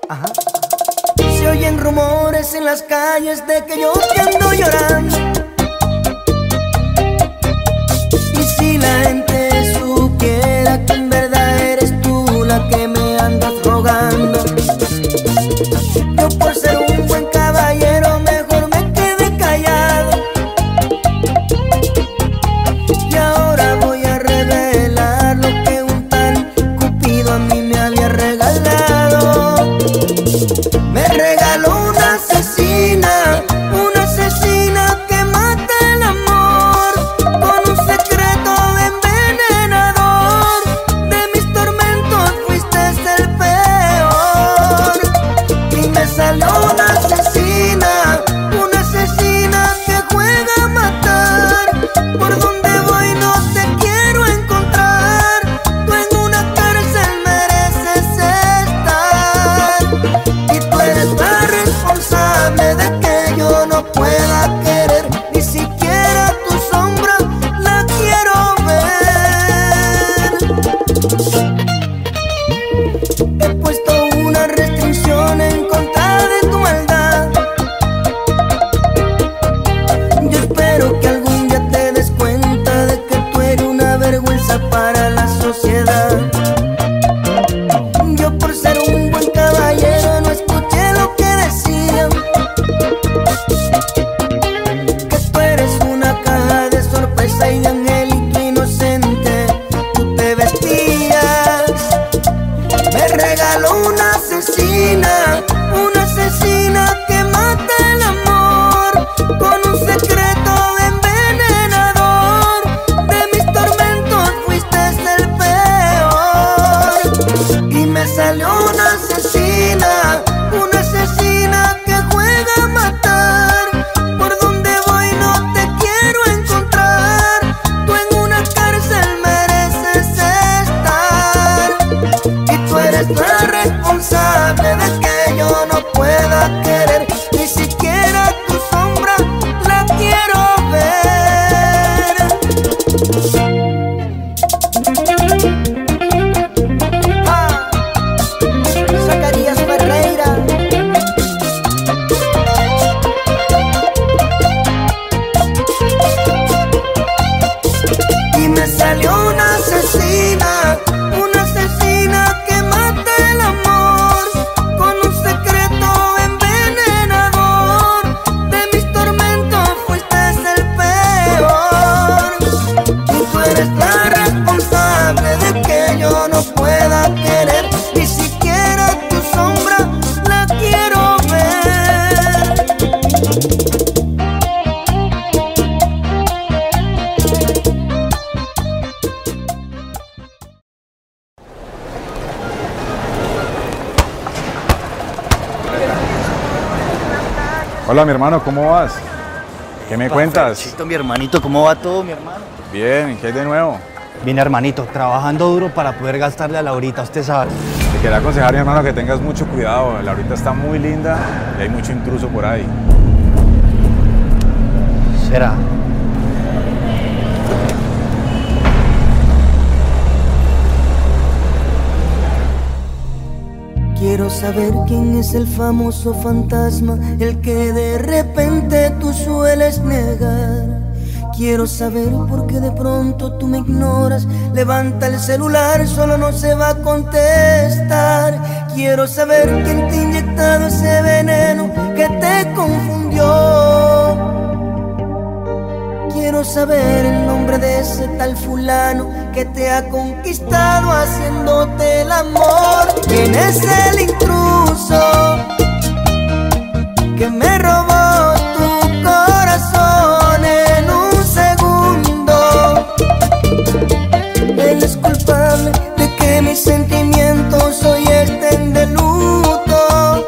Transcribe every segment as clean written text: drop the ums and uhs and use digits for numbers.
Ajá. Se oyen rumores en las calles de que yo te ando llorando. Y si la gente supiera que en verdad eres tú la que me andas rogando, yo por ser un buen caballero mejor me quedé callado. Y ahora voy a revelar lo que un tal Cupido a mí me había regalado. Me regaló una asesina que mata el amor, con un secreto envenenador. De mis tormentos fuiste el peor. Y me salió una asesina que juega a matar. Por donde voy no te quiero encontrar. Tú en una cárcel mereces estar. Y tú eres la responsable de que yo no pueda querer. Ni siquiera tu sombra la quiero ver. He puesto una restricción en contra de tu maldad. Yo espero que algún día te des cuenta de que tú eres una vergüenza para la sociedad. Yo por ser un buen caballero no escuché lo que decían, que tú eres una caja de sorpresa y de angelito inocente tú te vestías. Me regaló una asesina que mata el amor, con un secreto envenenador. De mis tormentos fuiste el peor. Y me salió una asesina que juega a matar. Por donde voy no te quiero encontrar. Tú en una cárcel mereces estar. Y tú eres la responsable de que yo no pueda querer. Ni siquiera tu sombra la quiero ver. Ah, Zacarías Ferreira. Y me salió una asesina que mata el amor, con un secreto envenenador. De mis tormentos fuiste el peor. Y tú eres la responsable de que yo no pueda querer. Ni siquiera tu sombra la quiero ver. Hola, mi hermano, ¿cómo vas? ¿Qué me cuentas? Chito, mi hermanito, ¿cómo va todo, mi hermano? Bien, ¿qué hay de nuevo? Bien, hermanito, trabajando duro para poder gastarle a Laurita, usted sabe. Te quería aconsejar, mi hermano, que tengas mucho cuidado. Laurita está muy linda y hay mucho intruso por ahí. ¿Será? Quiero saber quién es el famoso fantasma, el que de repente tú sueles negar. Quiero saber por qué de pronto tú me ignoras. Levanta el celular, solo no se va a contestar. Quiero saber quién te ha inyectado ese veneno que te confundió. Quiero saber el nombre de ese tal fulano que te ha conquistado haciéndote el amor. ¿Quién es el intruso que me robó tu corazón en un segundo? Él es culpable de que mis sentimientos hoy estén de luto.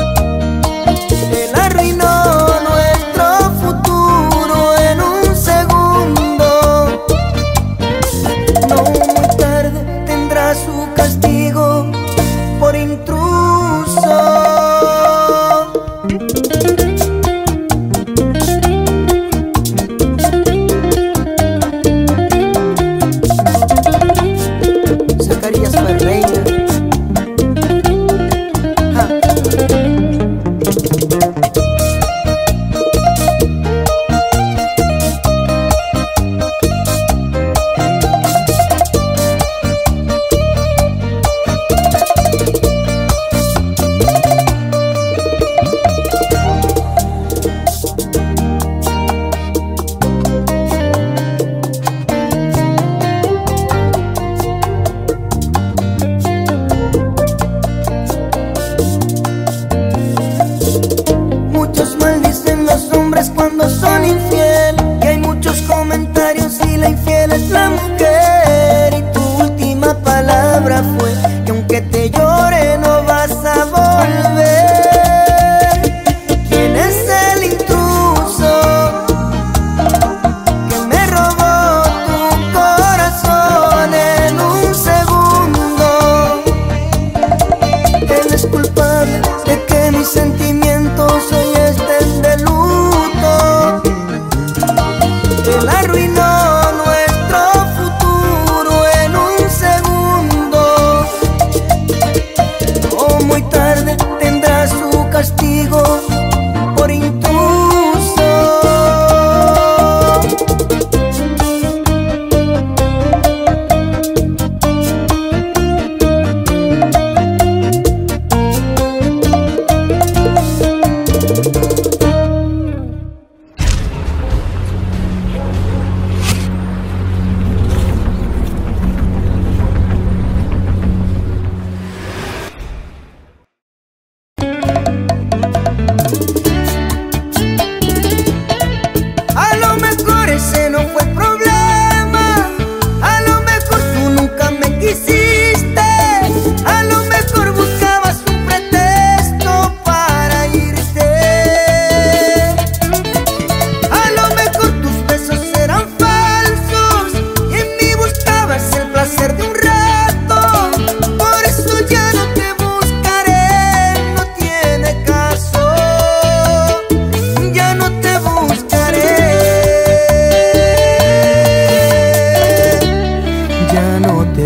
Él arruinó nuestro futuro en un segundo. No muy tarde tendrá su castigo por intruso.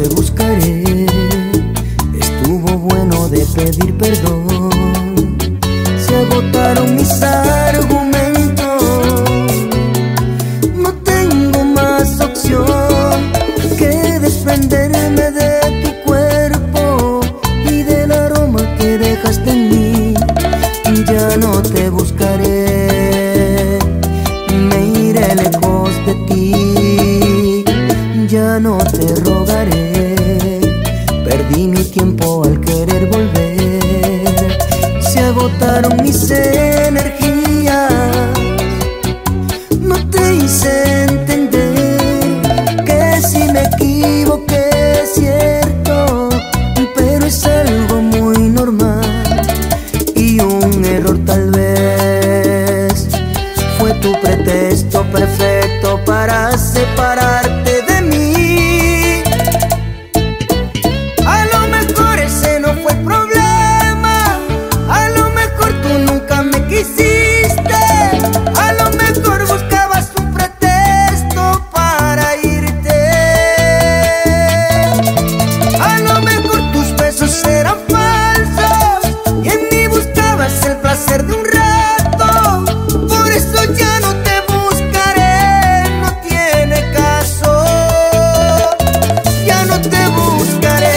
te buscaré. Estuvo bueno de pedir perdón. Se agotaron mis argumentos. No tengo más opción que desprenderme de tu cuerpo y del aroma que dejaste en mí. Ya no te buscaré, me iré lejos de ti. Ya no te rogaré, perdí mi tiempo al querer volver. Se agotaron mis energías, no te hice entender que si me equivoqué es cierto, pero es algo muy normal. Y un error tal vez fue tu pretexto perfecto para separarte de mí. A lo mejor ese no fue el problema, a lo mejor tú nunca me quisiste, a lo mejor buscabas un pretexto para irte. A lo mejor tus besos eran falsos y en mí buscabas el placer de un rato. Por eso ya no te buscaré, no tiene caso. Ya no te buscaré.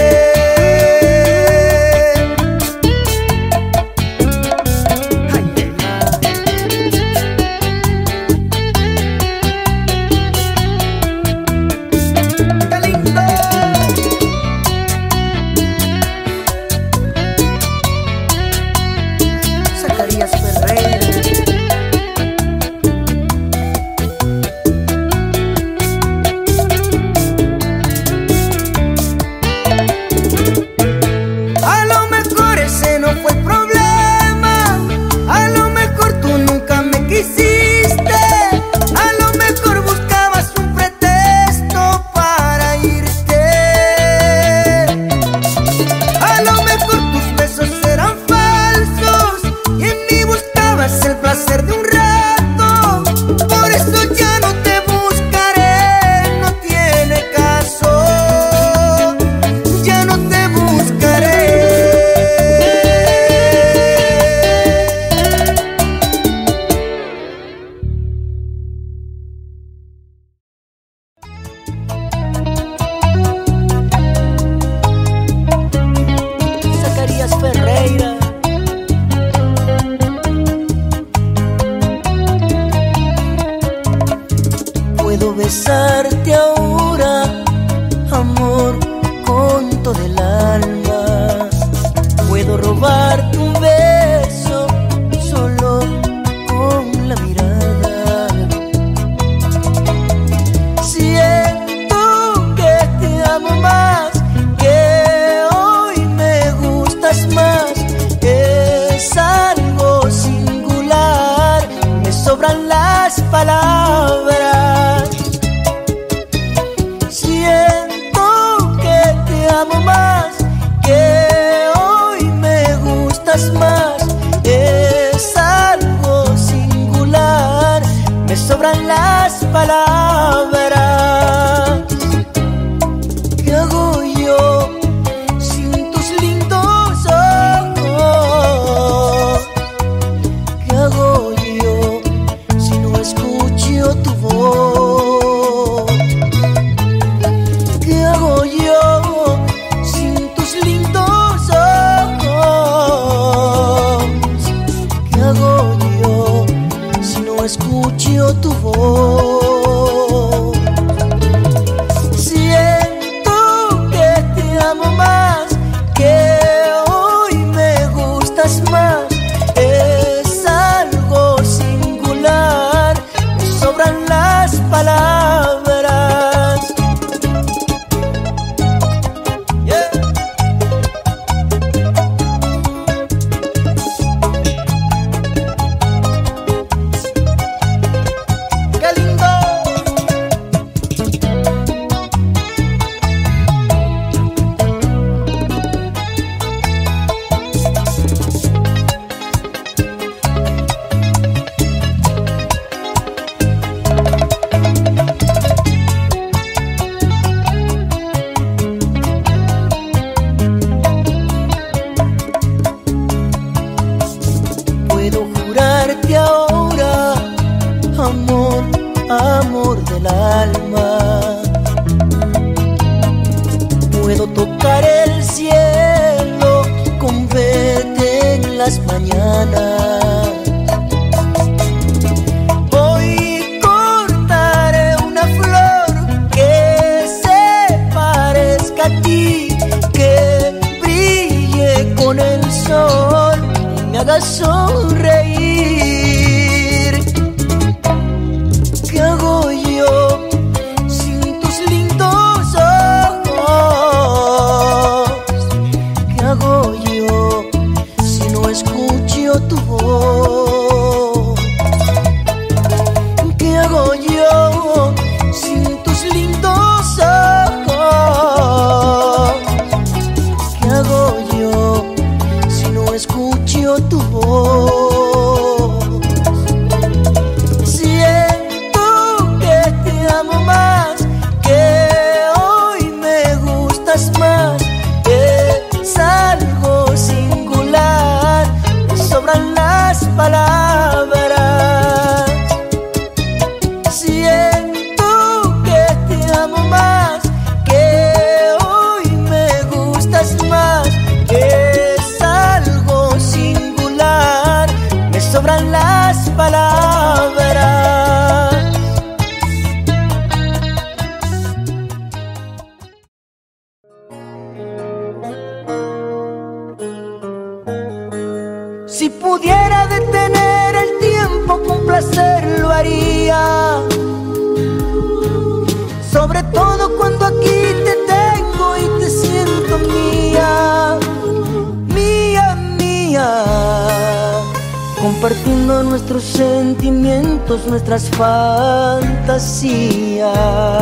Ay, qué lindo. Zacarías Ferreira. A lo mejor ese no fue el problema, a lo mejor tú nunca me quisiste, a lo mejor buscabas un pretexto para irte. A lo mejor tus besos eran falsos y en mí buscabas el placer de un rato. Por eso ya no te buscaré, no tiene caso. Ya no te buscaré. Zacarías Ferreira. Puedo besarte ahora, amor, con todo el alma. Puedo robarte un beso solo con la mirada. Siento que te amo más, que hoy me gustas más. Es algo singular, me sobran las palabras. Siento que te amo más, que hoy me gustas más. Es algo singular, me sobran las palabras. ¿Qué hago yo sin tus lindos ojos? ¿Qué hago yo si no escucho tu voz? ¿Qué hago yo sin tus lindos ojos? ¿Qué hago yo si no escucho tu voz? Siento que te amo más, que hoy me gustas más. Es algo singular, me sobran las palabras. Yeah. ¡Qué lindo! puedo tocar el cielo con verte en las mañanas. Hoy cortaré una flor que se parezca a ti, que brille con el sol y me haga sonreír. ¿Qué hago yo sin tus lindos ojos? ¿Qué hago yo si no escucho tu voz? ¿Qué hago yo sin tus lindos ojos? ¿Qué hago yo si no escucho tu voz? Palabras, siento que te amo más, que hoy me gustas más, es algo singular, me sobran las palabras. Si pudiera detener el tiempo, con placer lo haría. Sobre todo cuando aquí te tengo y te siento mía, mía, mía. Compartiendo nuestros sentimientos, nuestras fantasías.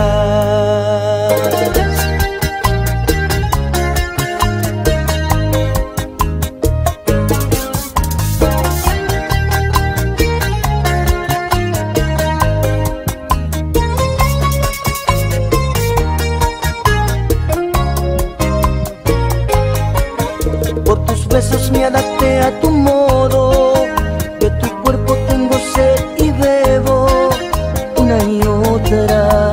Besos me adapté a tu modo, de tu cuerpo tengo sed y bebo una y otra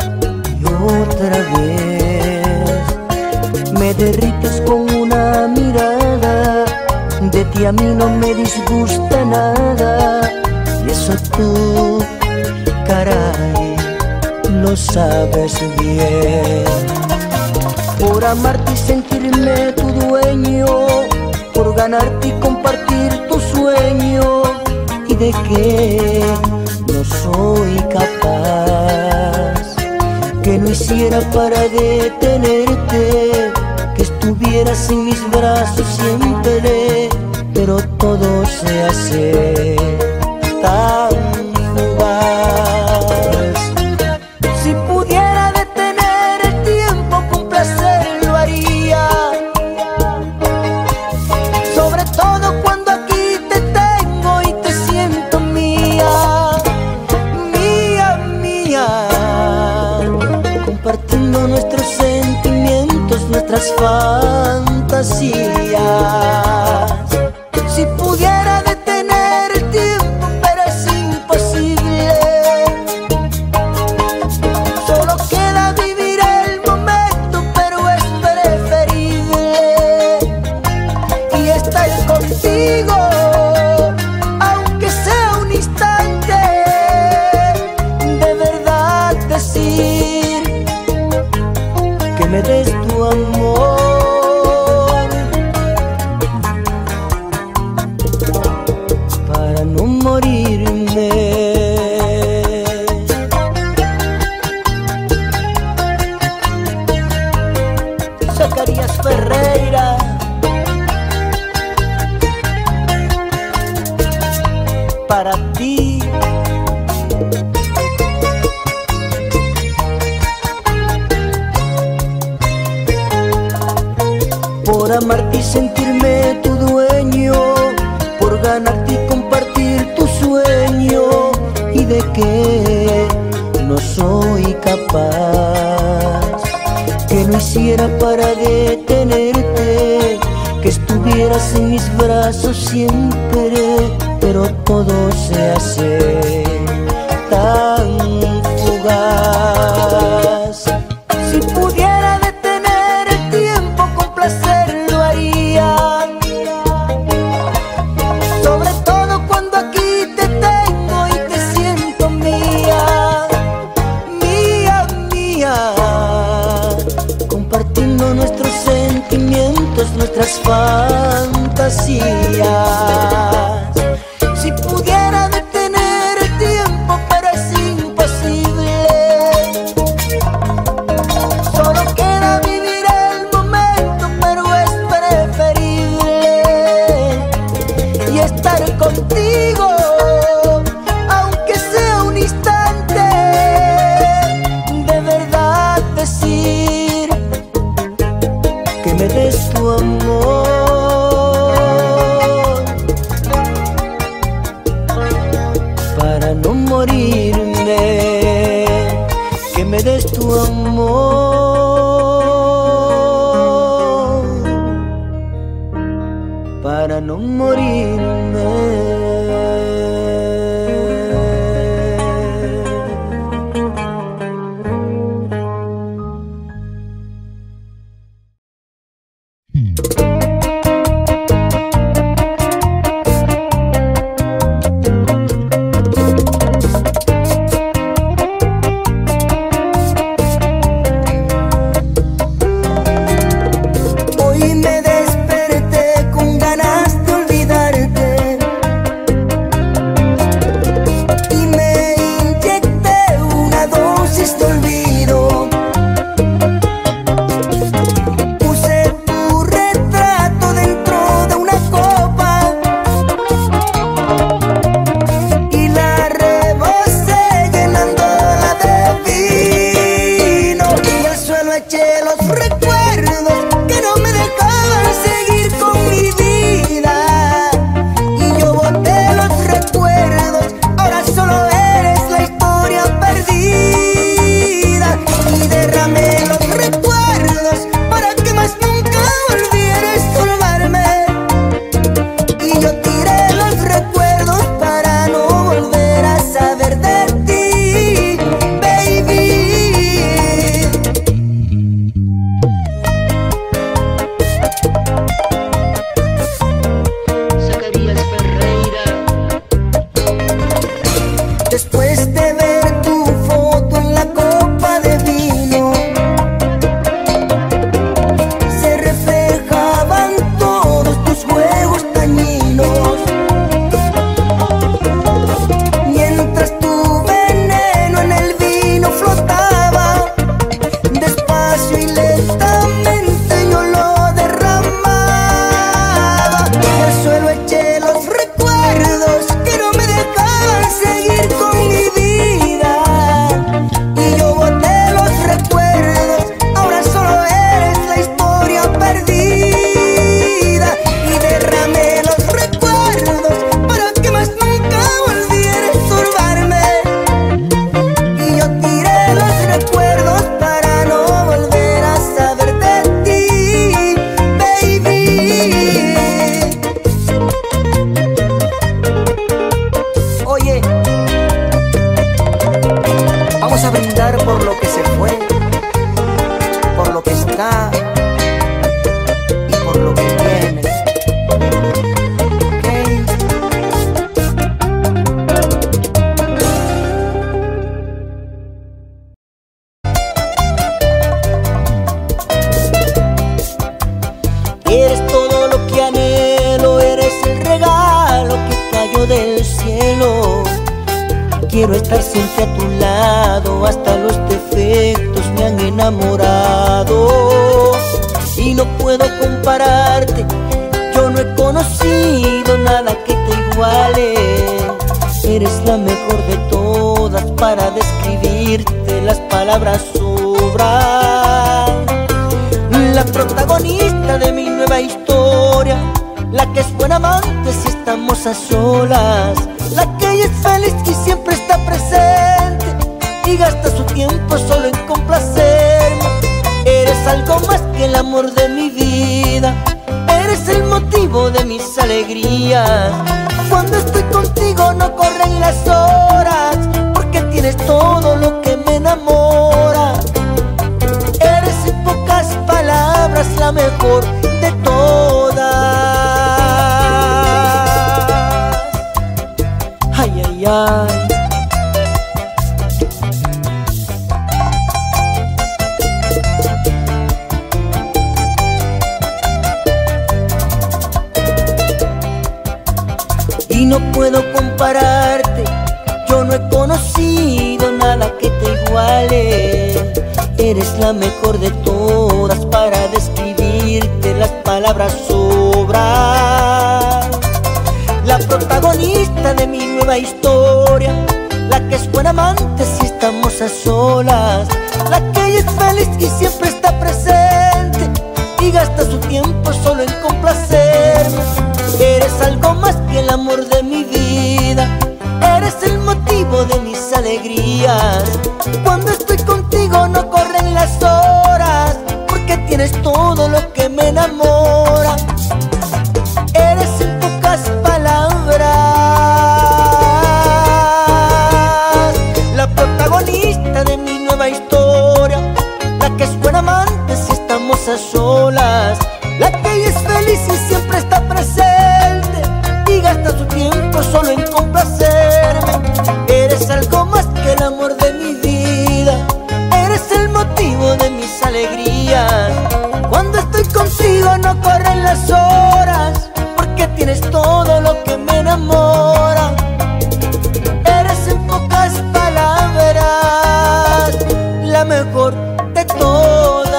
vez. Me derrites con una mirada, de ti a mí no me disgusta nada, y eso tú, caray, lo sabes bien. Por amarte y sentirme tu dueño, por ganarte y compartir tu sueño, y de que no soy capaz, que no hiciera para detenerte, que estuvieras en mis brazos siempre, pero todo se hace tan fugaz. Si pudiera detener el tiempo, con placer lo haría. Sobre todo cuando aquí te tengo y te siento mía, mía, mía. Compartiendo nuestros sentimientos, nuestras fantasías. Si pudiera detener el tiempo, pero es imposible. Solo queda vivir el momento, pero es preferible y estar contigo, aunque sea un instante. De verdad decir que me des tu amor, para no morirme. Zacarías Ferreira, para ti. Por amarte y sentirme tu dueño, por ganarte y compartir tu sueño, y de que no soy capaz, que no hiciera para detenerte, que estuvieras en mis brazos siempre, pero todo se hace tan fugaz. Si pudiera detener el tiempo, las fantasías. Si pudiera detener el tiempo, pero es imposible. Solo queda vivir el momento, pero es preferible. Y estar contigo, aunque sea un instante, de verdad decir que me des tu amor, para no morirme, que me des tu amor, para no morirme. Hoy me desperté con ganas de olvidarte y me inyecté una dosis de olvido. Puse tu retrato dentro de una copa y la rebosé llenándola de vino, y al suelo eché los recuerdos que no me dejaban seguir con mi vida. Y yo boté los recuerdos, ahora solo eres la historia perdida. Y derramé los recuerdos para que más nunca volvieras a salvarme. Y yo tiré los recuerdos para no volver a saber de ti, baby. Zacarías Ferreira. Después de ver tu foto en la copa de vino, se reflejaban todos tus juegos dañinos, mientras tu veneno en el vino flotaba. Despacio y lentamente yo lo derramaba, y al suelo eché los recuerdos que no me dejaban seguir con mi vida. Y yo boté los recuerdos, ahora solo eres la historia perdida. Y derramé los recuerdos para que más nunca volvieras a turbarme. Y yo tiré los recuerdos para no volver a saber de ti, baby. Oye, vamos a brindar por lo que se fue, por lo que está y por lo que viene. ¿Ok? Eres todo lo que anhelo, eres el regalo que cayó del cielo. Quiero estar siempre a tu lado, hasta los defectos me han enamorado. Y no puedo compararte, yo no he conocido nada que te iguale. Eres la mejor de todas, para describirte las palabras sobran. La protagonista de mi nueva historia, la que es buena amante si estamos a solas, la que es feliz y siempre está presente y gasta su tiempo solo en complacerme. Eres algo más que el amor de mi vida, eres el motivo de mis alegrías. Cuando estoy contigo no corren las horas, porque tienes todo lo que me enamora. Eres en pocas palabras la mejor de todas. Ay, ay, ay. y no puedo compararte. Yo no he conocido nada que te iguale. Eres la mejor de todas, para describirte las palabras sobran. La protagonista de mi nueva historia, la que es buena amante si estamos a solas, la que es feliz y siempre está presente y gasta su tiempo solo en complacerme. Eres algo más que el amor de mi vida, eres el motivo de mis alegrías. Cuando estoy contigo no corren las horas, porque tienes todo lo que me enamora. Eres en pocas palabras la protagonista de mi nueva historia, la que es buena amante si estamos a solas, la que es feliz y siempre está presente y gasta su tiempo solo en complacerme. Eres algo más que el amor de mi vida, eres el motivo de mis alegrías. Cuando estoy contigo no corren las horas, porque tienes todo lo que me enamora. Eres en pocas palabras la mejor de todas.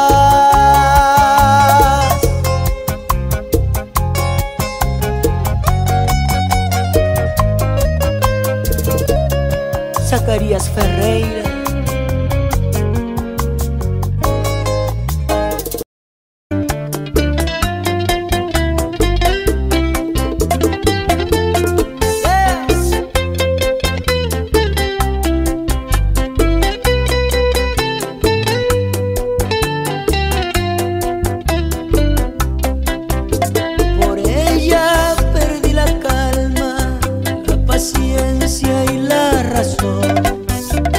Zacarías Ferreira. Por ella perdí la calma, la paciencia y la razón.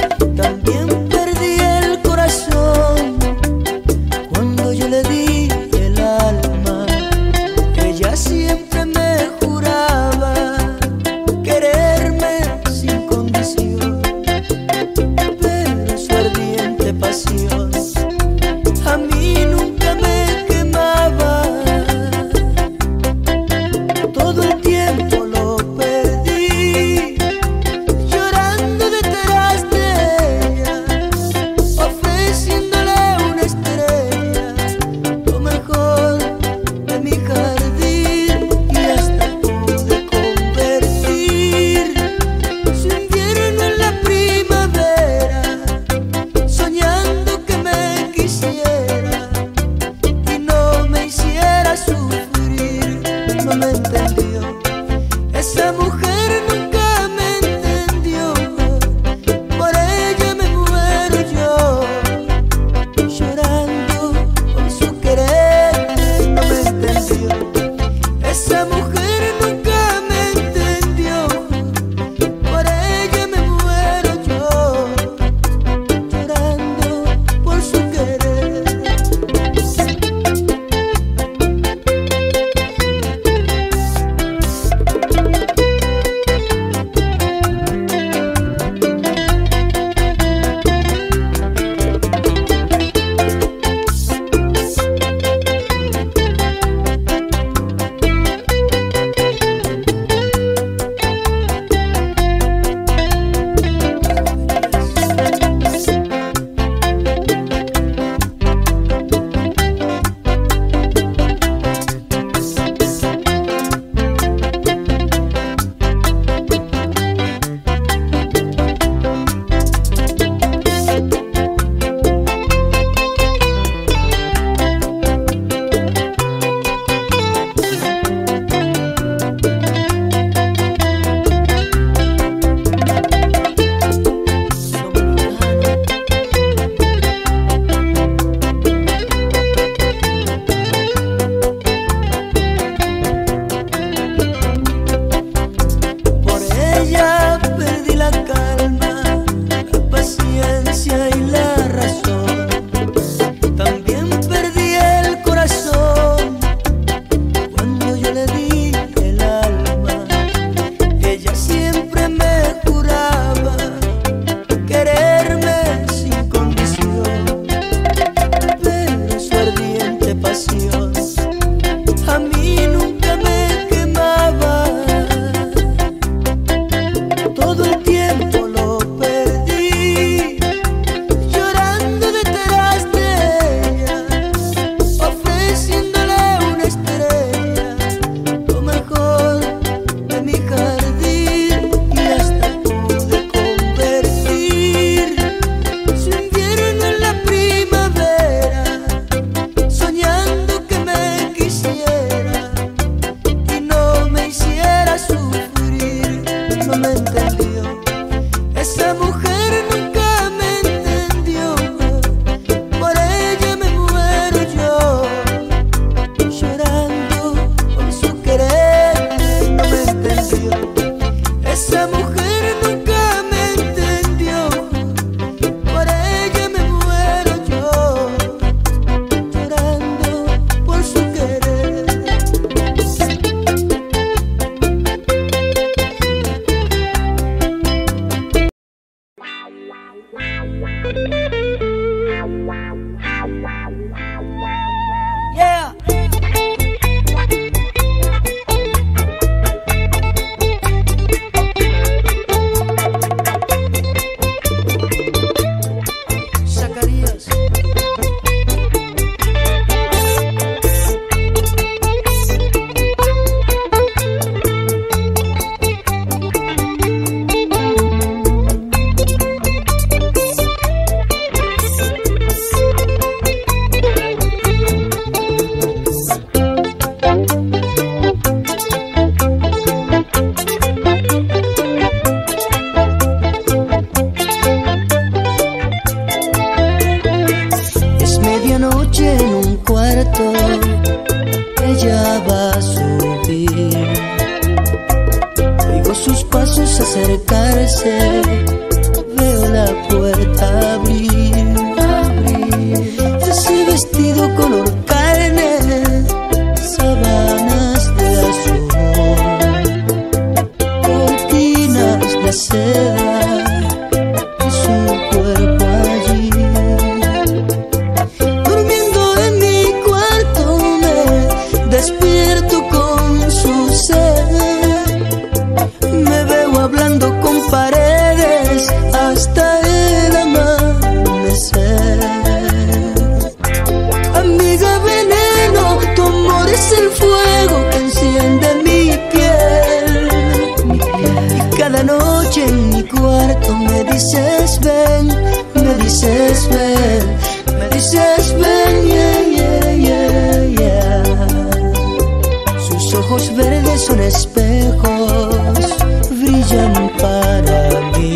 ojos verdes son espejos, brillan para mí.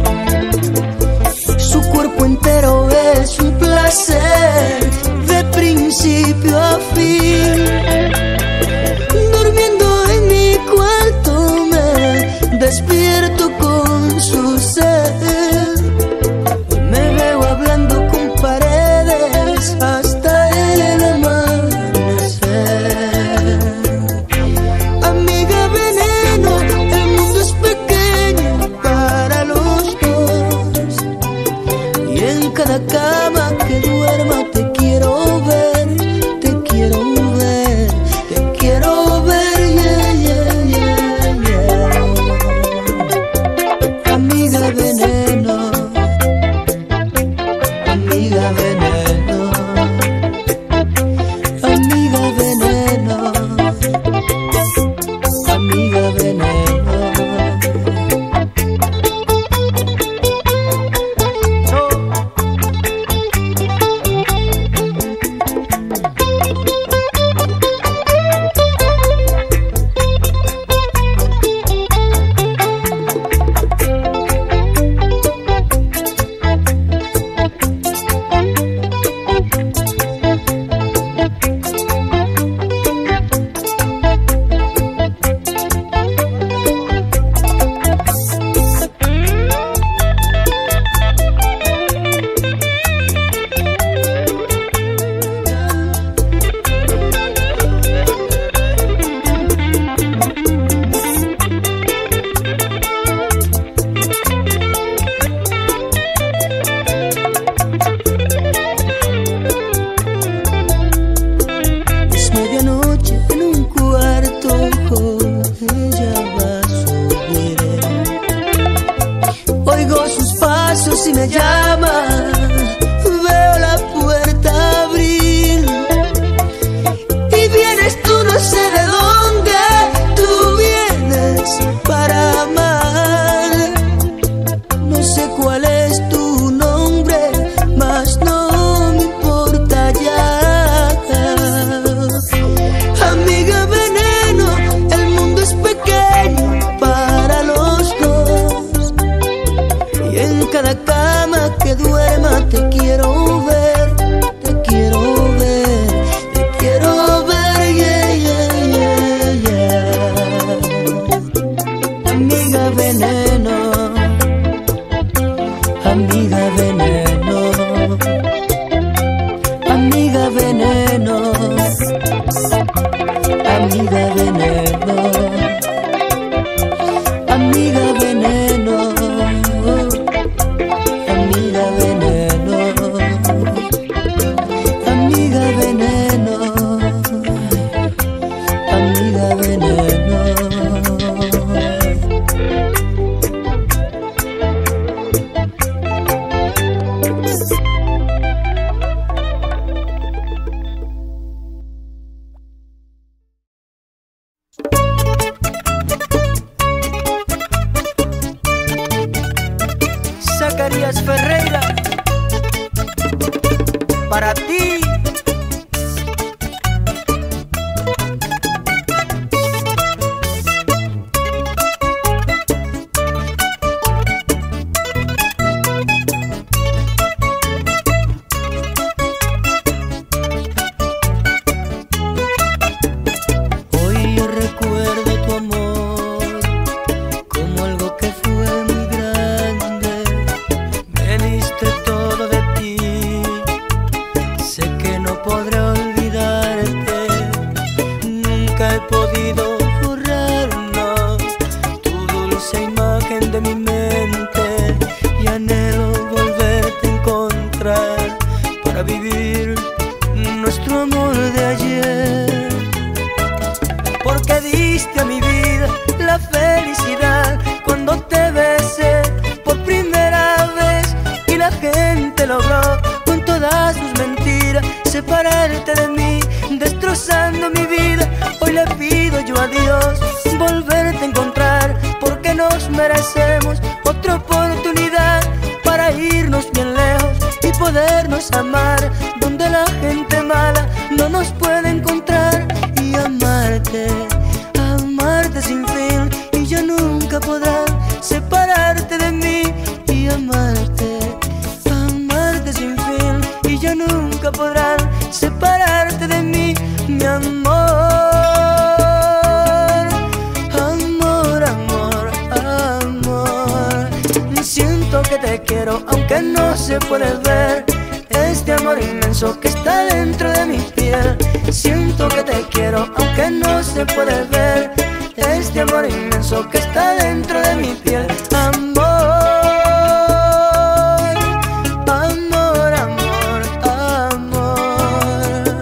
Su cuerpo entero es un placer, de principio a fin. Durmiendo en mi cuarto me despierto con su ser. Me veo hablando con paredes hasta el amanecer. Amiga veneno, el mundo es pequeño para los dos. Y en cada cama que duerma te quiero ver, te quiero ver, te quiero ver, yeah, yeah, yeah, yeah. Amiga veneno, amiga veneno, amiga veneno, amiga veneno. Es medianoche en un cuarto, ella va a subir. Oigo sus pasos y me llama, veo la puerta abrir. Y vienes tú no sé de dónde, tú vienes para amar. No sé cuál es tu nombre, mas no me importa ya. Amiga veneno, el mundo es pequeño para los dos. Y en cada cama que duerma te quiero ver, te quiero ver, te quiero ver, yeah, yeah, yeah, yeah. Amiga veneno, amiga veneno, amiga veneno, amiga veneno, amiga veneno, amiga veneno, amiga veneno, amiga veneno. Zacarías Ferreira, para ti. Hoy yo recuerdo tu amor como algo que fue muy grande. Me diste todo de ti, sé que no podré olvidarte. Nunca he podido borrarnos tu dulce imagen de mi mente. Y anhelo volverte a encontrar para vivir nuestro amor de ayer. Porque diste a mi vida la felicidad cuando te besé por primera vez. Y la gente logró con todas sus mentiras separarte de mí, destrozando mi vida. Hoy le pido yo a Dios volverte a encontrar, porque nos merecemos otra oportunidad para irnos bien lejos y podernos amar, donde la gente mala no nos puede encontrar. Y amarte, amor, amor, amor. Siento que te quiero aunque no se puede ver, este amor inmenso que está dentro de mi piel. Siento que te quiero aunque no se puede ver, este amor inmenso que está dentro de mi piel. Amor, amor, amor, amor.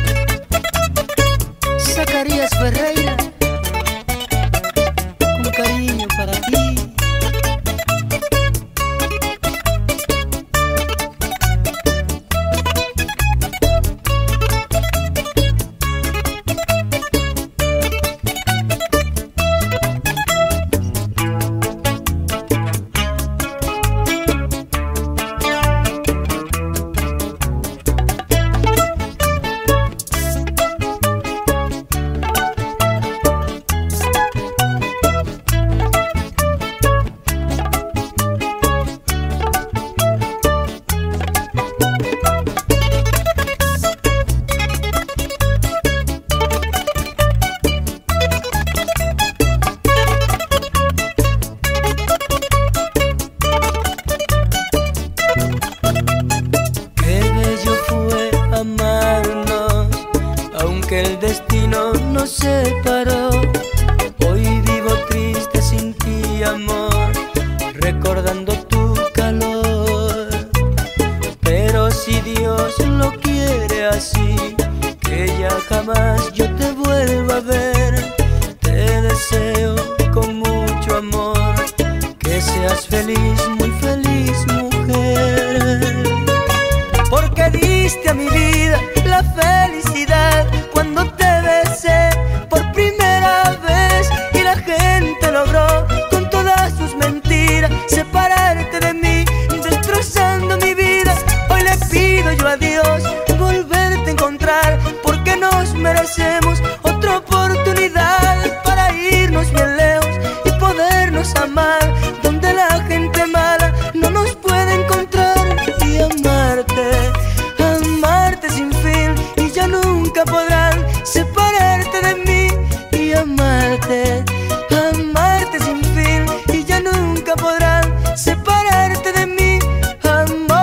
Zacarías Ferreira, con cariño para ti. El destino nos separó. Hoy vivo triste sin ti, amor, recordando tu calor. Pero si Dios lo quiere así, que ya jamás yo te vuelva a ver, te deseo con mucho amor que seas feliz, muy feliz, mujer. Porque diste a mi vida la felicidad cuando te besé por primera vez, y la gente logró con todas sus mentiras separarte de mí, destrozando mi vida. Hoy le pido yo a Dios volverte a encontrar, porque nos merecemos otra oportunidad para irnos bien lejos y podernos amar, donde la gente mala no nos puede encontrar. Y amarte, amarte sin fin, y ya nunca podrán separarte de mí. Y amarte, amarte sin fin, y ya nunca podrán separarte de mí. Amor,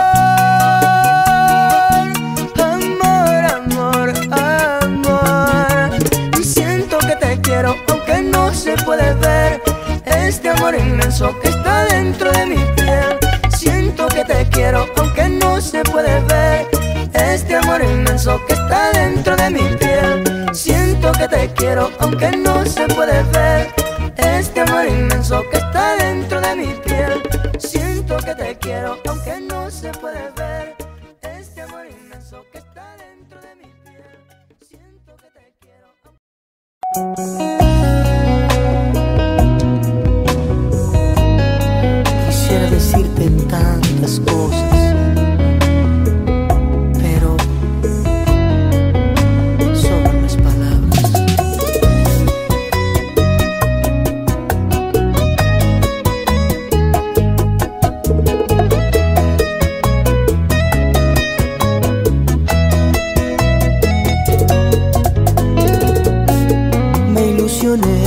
amor, amor, amor. Siento que te quiero aunque no se puede ver, este amor inmenso que está dentro de mi piel. Siento que te quiero aunque no se puede ver, este amor inmenso que está dentro de mi piel. Siento que te quiero aunque no se puede ver, este amor inmenso que está dentro de mi piel. Siento que te quiero aunque no se puede ver, este amor inmenso que está dentro de mi piel. Siento que te quiero. Quisiera decirte tantas cosas, pero son las palabras. Me ilusioné,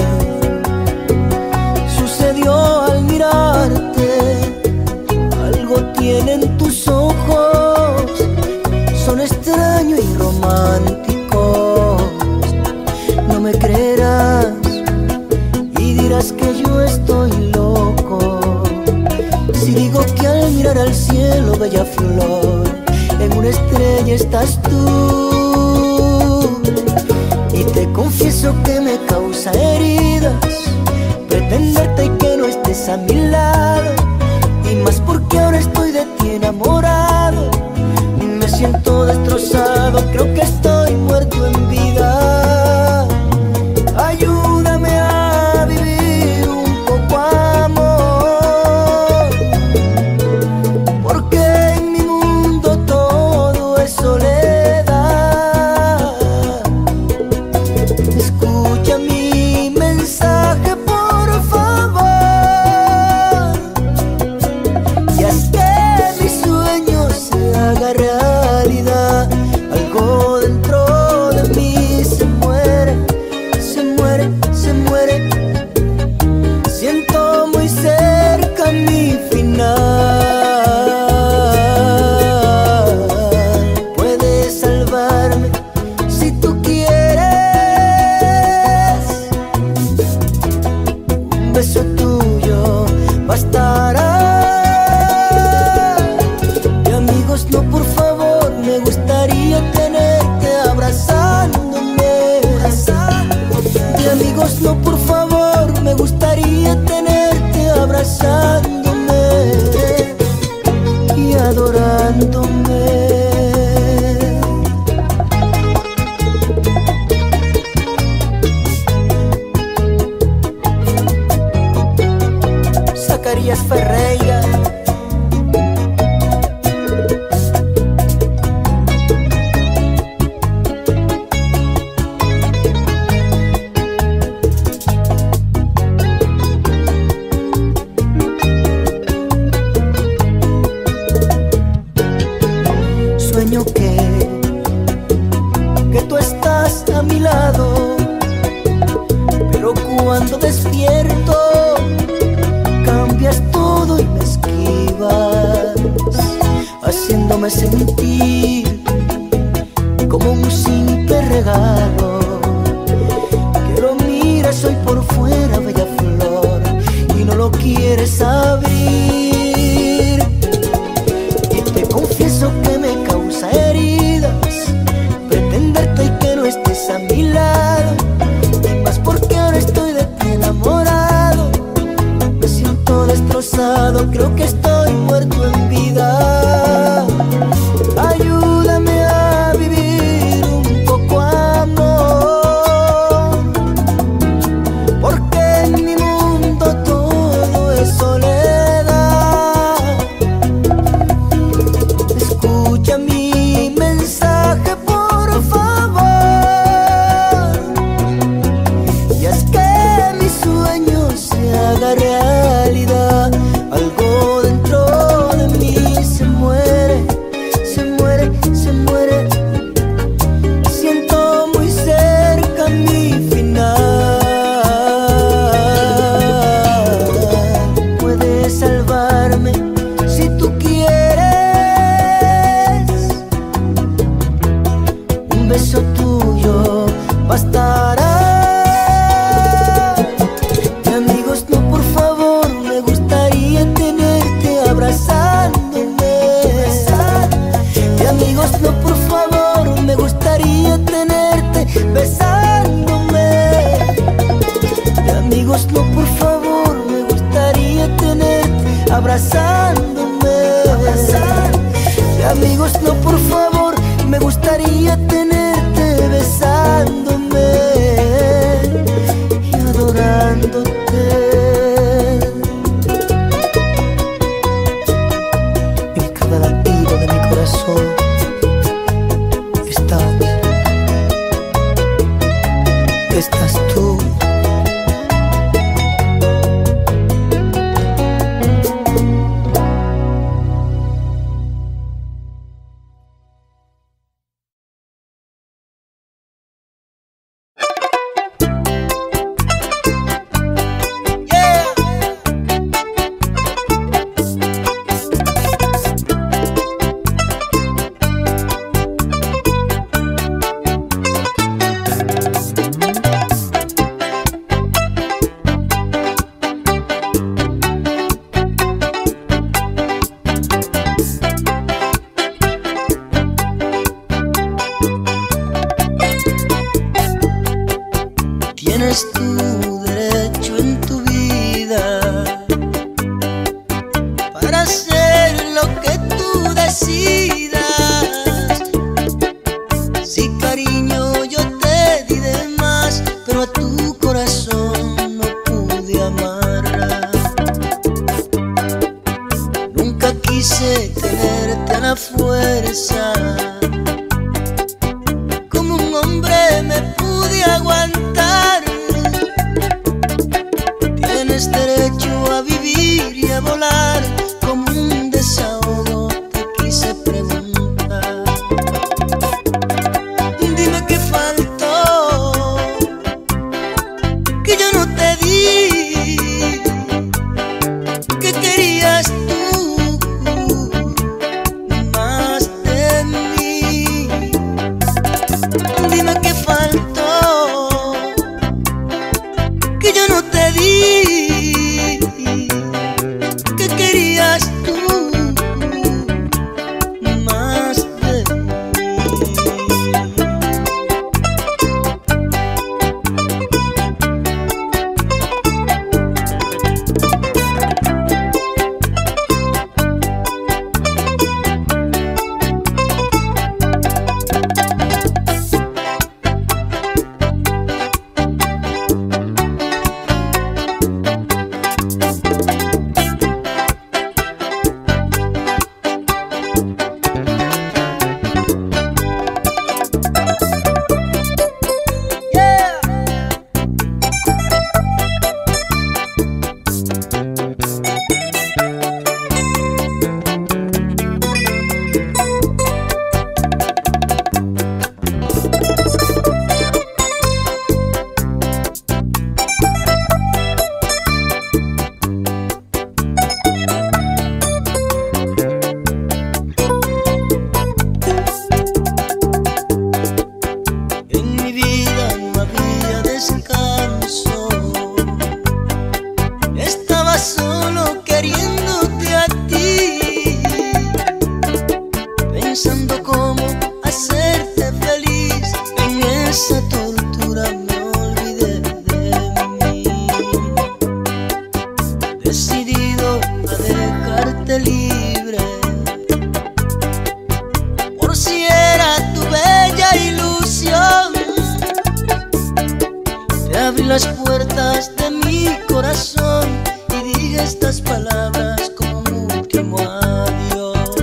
sucedió al mirarte. Algo tienen tus ojos, son extraños y románticos. No me creerás y dirás que yo estoy loco si digo que al mirar al cielo, bella flor, en una estrella estás tú. Y te confieso que me causa heridas pretenderte y que no estés a mi lado, y más porque ahora estoy de ti enamorado. Me siento destrozado, creo que estoy muerto en vida. Ayúdame a vivir un poco, amor, porque en mi mundo todo es soledad. Escucha mi mensaje, por favor, y haz que mi sueño se haga realidad. Algo dentro de mí Ángeles Ferreira. Sueño que tú estás a mi lado, pero cuando despierto cambias todo y me esquivas, haciéndome sentir como un simple regalo. Que lo miras hoy por fuera, bella flor, y no lo quieres abrir. Y te confieso que me causa heridas pretenderte y que no estés a mi lado, y más porque ahora estoy de ti enamorado. Me siento destrozado, creo que estoy muerto en vida. Ayúdame a vivir un poco, amor, porque en mi mundo todo es soledad. Escucha mi mensaje, por favor, y haz que mi sueño se haga realidad. Algo dentro de mí se muere, se muere, se muere. Siento muy cerca mi final. Puedes salvarme si tú quieres. Un beso tuyo bastará. De amigos no, por favor, me gustaría tenerte abrazándome. De amigos no, por favor, me gustaría tenerte besándome. De amigos no, por favor, me gustaría tenerte abrazándome. De amigos no, por favor, me gustaría tenerte besándome y adorándote. En cada latido de mi corazón estás tú. Tienes tu derecho en tu vida para hacer lo que tú decidas. Sí, cariño, yo te di de más, pero a tu corazón no pude amarla. Nunca quise tenerte a la fuerza, como un hombre me pude aguantar. las puertas de mi corazón y dije estas palabras como un último adiós.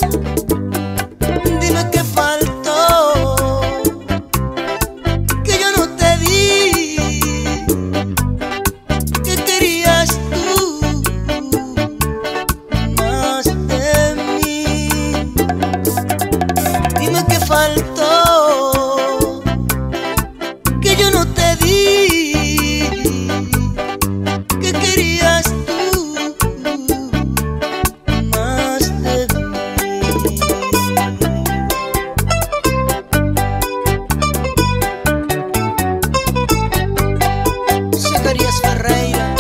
Dime qué faltó, que yo no te di, que querías tú más de mí. Dime qué faltó, que yo no te di, que querías tú más de mí. Zacarías Ferreira.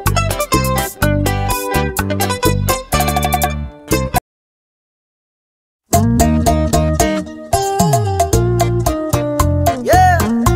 Yeah.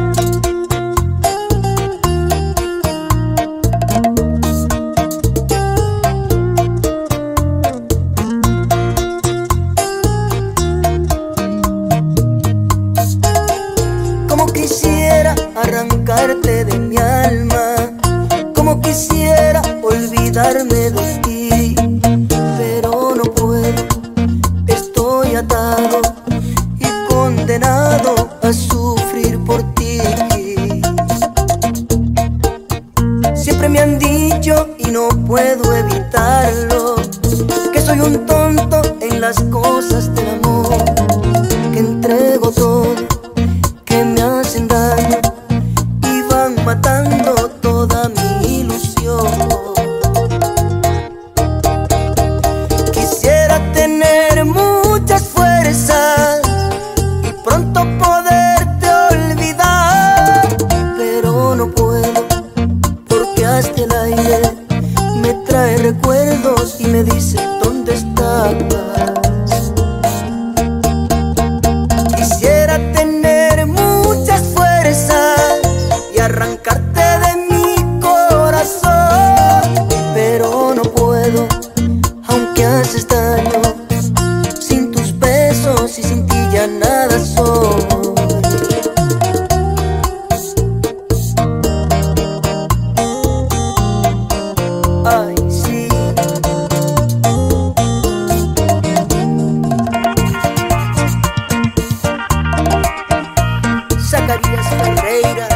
Como quisiera arrancarte de mi alma, como quisiera olvidarme de ti, pero no puedo, estoy atado y condenado a sufrir por ti. Siempre me han dicho y no puedo evitarlo, que soy un tonto en las cosas del amor, que entrego todo, que me hacen daño y van matando toda mi ilusión. Quisiera tener muchas fuerzas y pronto poderte olvidar, pero no puedo, porque hasta el aire me trae recuerdos y me dice ¿dónde estabas? Quisiera tener muchas fuerzas y arrancarte de mi corazón, pero no puedo, aunque haces daño. Sin tus besos y sin ti ya nada soy. Ay, sí. Zacarías Ferreira.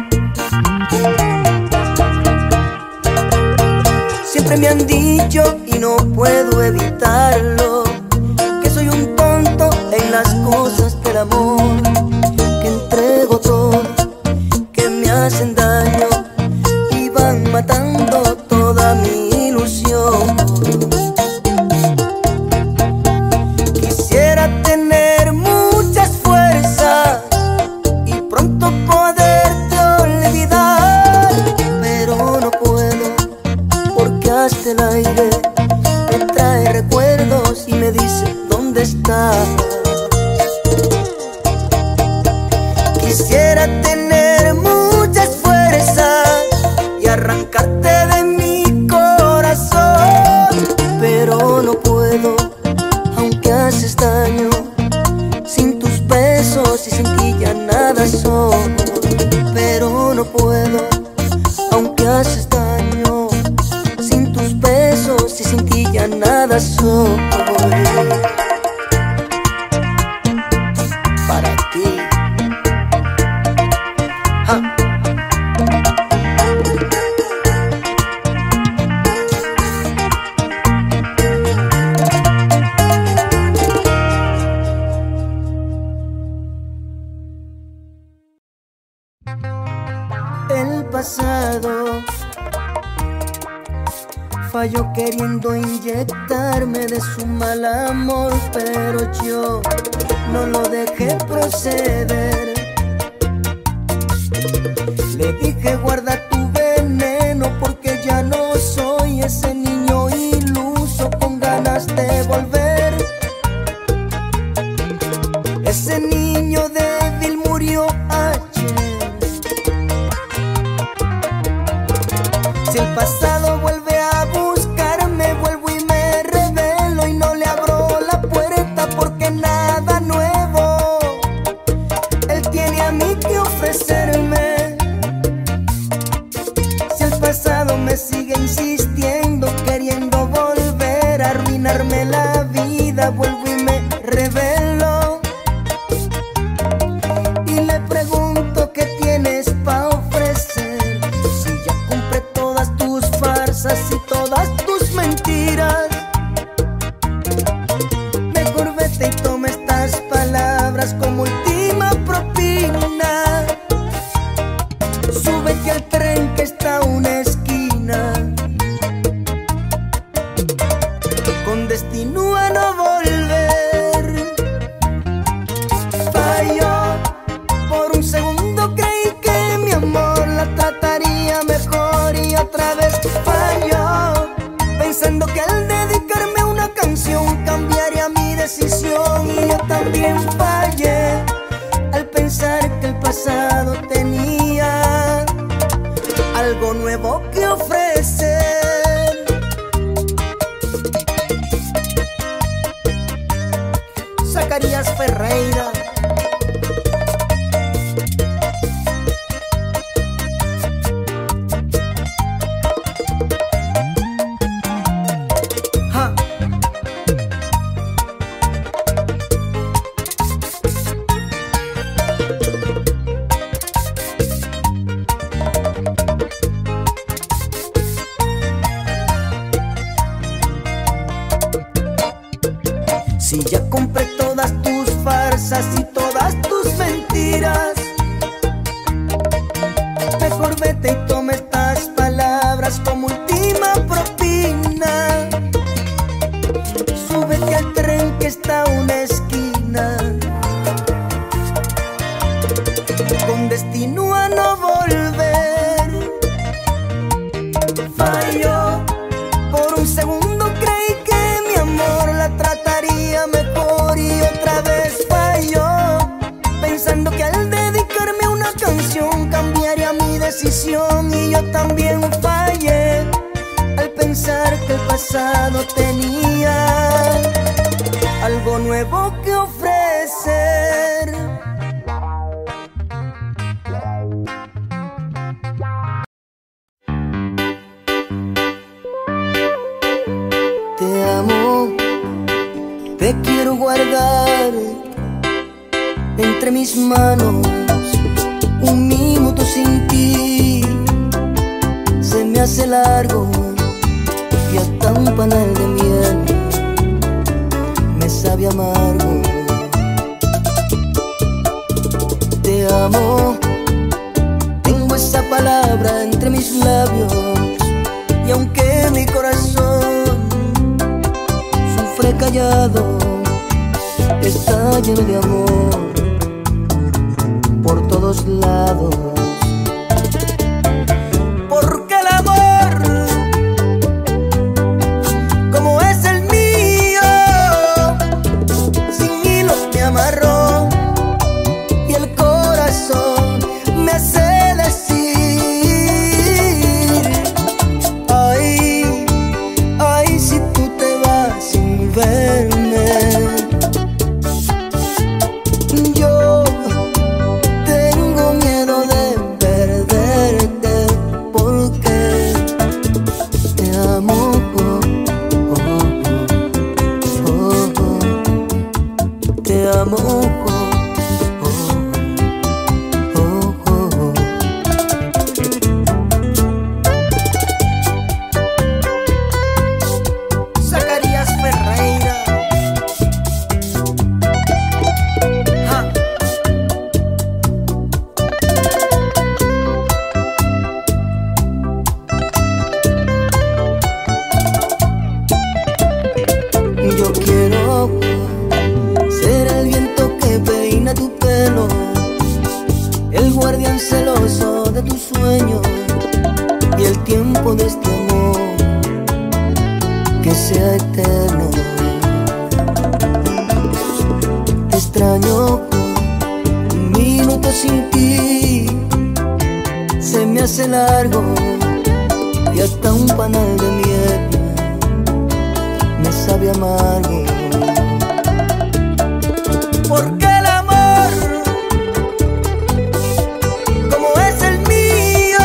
Siempre me han dicho y no puedo evitarlo, que soy un tonto en las cosas del amor, que entrego todo, que me hacen daño y van matando toda mi ilusión. Quisiera tener muchas fuerzas y pronto poderte olvidar, pero no puedo, porque hasta el aire me trae recuerdos y me dice ¿dónde estás? Quisiera tener muchas fuerzas y arrancarte de mi corazón, pero no puedo, aunque haces daño. Sin tus besos y sin ti ya nada soy, pero no puedo, aunque haces daño. Sin tus besos y sin ti ya nada soy. Para ti. Ja. El pasado falló queriendo inyectarme de su mal amor, pero yo no lo dejé proceder. Le dije guarda tu veneno, porque ya no soy ese niño iluso con ganas de volver. Ese niño débil murió ayer. Si el pasado vuelve a buscarme, vuelvo y me revelo y no le abro la puerta, porque nada nuevo él tiene a mí que ofrecerme. pasado tenía algo nuevo que ofrecer. Zacarías Ferreira. Si ya compré todas tus farsas y todas tus mentiras, mejor vete y toma estas palabras como última propina. Súbete al tren que está a una esquina, con destino a no volver. Falló, por un segundo creí que mi amor la trataría mejor y otra vez falló, pensando que al dedicarme una canción cambiaría mi decisión. Y yo también fallé al pensar que el pasado tenía algo nuevo que ofrecer. Te amo, te quiero guardar entre mis manos. Un minuto sin ti se me hace largo y hasta un panal de miel me sabe amargo. Te amo, tengo esa palabra entre mis labios, y aunque mi corazón sufre callado, está lleno de amor por todos lados. Porque el amor, como es el mío, sin hilos me amarró y el corazón me hace decir: ay, ay, si tú te vas sin verme. Yo tengo miedo de perderte porque te amo, te amo. Zacarías Ferreira. Yo quiero ser el viento que peina tu pelo, el guardián celoso de tus sueños y el tiempo de este amor que sea eterno. Te extraño, un minuto sin ti se me hace largo y hasta un panal de miel me sabe amargo. Porque el amor, como es el mío,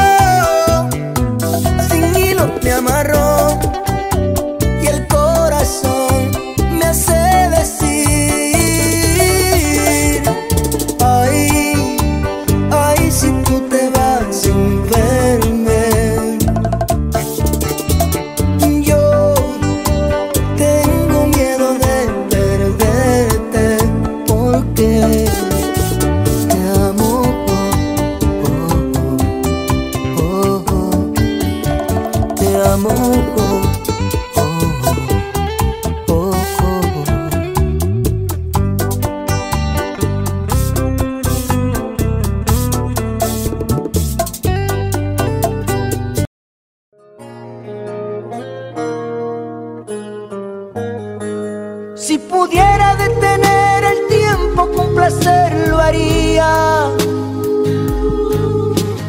sin hilos me amarró y el corazón me hace decir: ay, ay, si tú te vas sin verme. Yo tengo miedo de perderte porque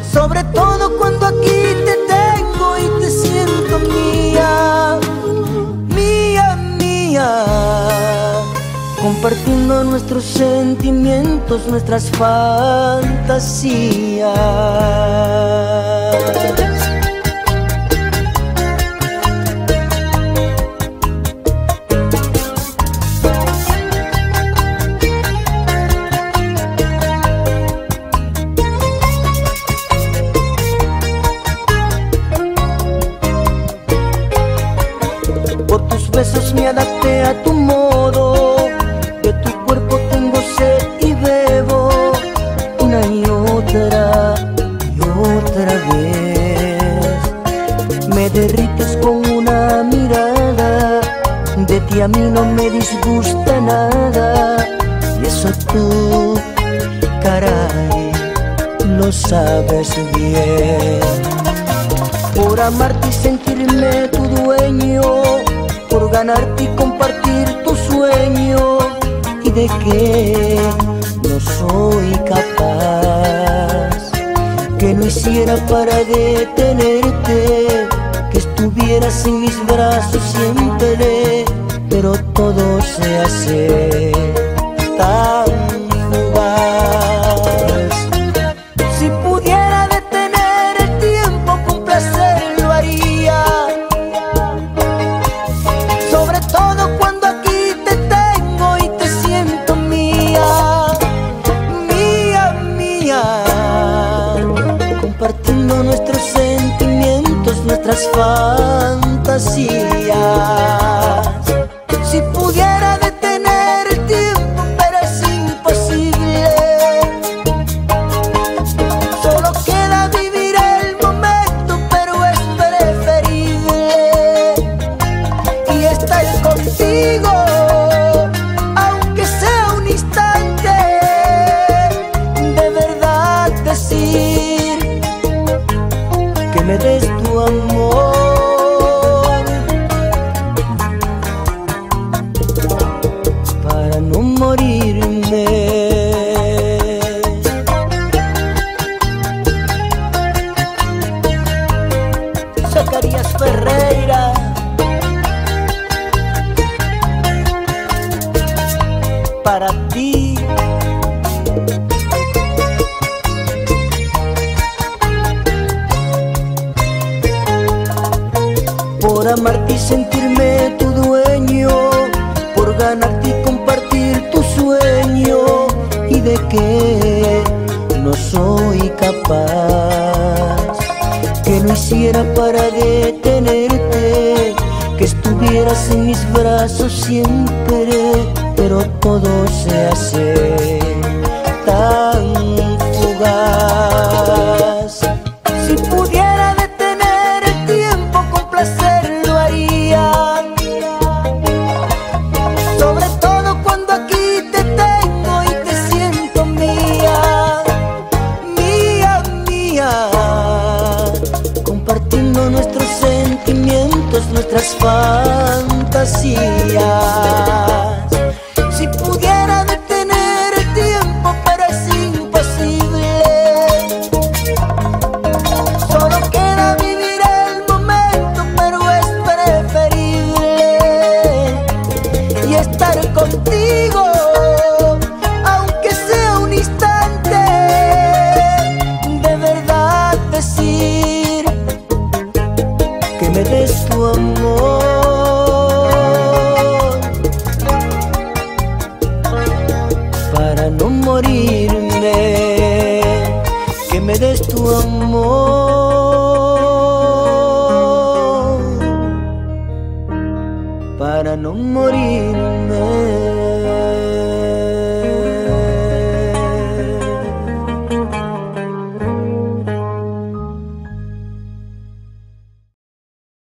sobre todo cuando aquí te tengo y te siento mía, mía, mía, compartiendo nuestros sentimientos, nuestras fantasías. Por tus besos me adapté a tu modo, de tu cuerpo tengo sed y bebo una y otra vez. Me derrites con una mirada, de ti a mí no me disgusta nada, y eso tú, caray, lo sabes bien. Por amarte y sentirme tu dueño, por ganarte y compartir tu sueño, y de que no soy capaz, que no hiciera para detenerte, que estuvieras en mis brazos siempre, pero todo se hace tan fugaz. Si pudiera detener el tiempo con placer lo haría, sobre todo cuando aquí te tengo y te siento mía, mía, mía, compartiendo nuestros sentimientos, nuestras fantasías. Si pudiera detener el tiempo, pero es imposible, solo queda vivir el momento, pero es preferible y estar contigo, aunque sea un instante, de verdad decir que me des tu amor, para no morirme. Zacarías Ferreira, para ti. Por amarte y sentirme tu dueño, por ganarte y compartir tu sueño, y de que no soy capaz, que no hiciera para detenerte, que estuvieras en mis brazos siempre, pero todo se hace tan fugaz. Si pudiera detener el tiempo con placer lo haría, sobre todo cuando aquí te tengo y te siento mía, mía, mía, compartiendo nuestros sentimientos, nuestras fantasías. Si pudiera detener el tiempo, pero es imposible, solo queda vivir el momento, pero es preferible y estar contigo, aunque sea un instante, de verdad decir que me des tu amor, para no morirme, que me des tu amor, para no morirme.